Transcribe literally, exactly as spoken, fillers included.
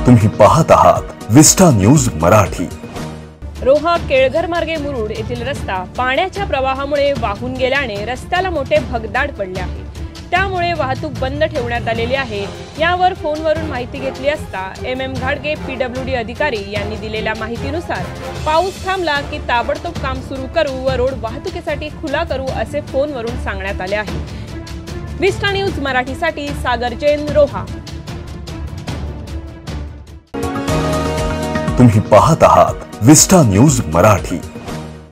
तुम्ही पाहत आहात विस्टा न्यूज मराठी। रोहा केळघर मार्गे मुरुड येथील रस्ता पाण्याच्या प्रवाहामुळे वाहून गेल्याने रस्त्याला मोठे भगदाड पडले आहे। त्यामुळे वाहतूक बंद ठेवण्यात आलेली आहे। यावर फोनवरून माहिती घेतली असता एम एम घाडगे पीडब्ल्यूडी अधिकारी यांनी दिलेल्या माहितीनुसार पाऊस थांबला की ताबडतोब काम सुरू करू व रोड वाहतुकीसाठी खुला करू असे फोनवरून सांगण्यात आले आहे। विस्टा न्यूज मराठीसाठी सागर जैन, रोहा। तुम्ही पाहत आहात विस्टा न्यूज मराठी।